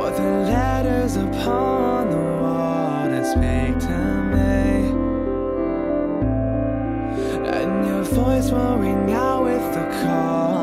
for the letters upon the wall that speak to me. And your voice will ring out with the call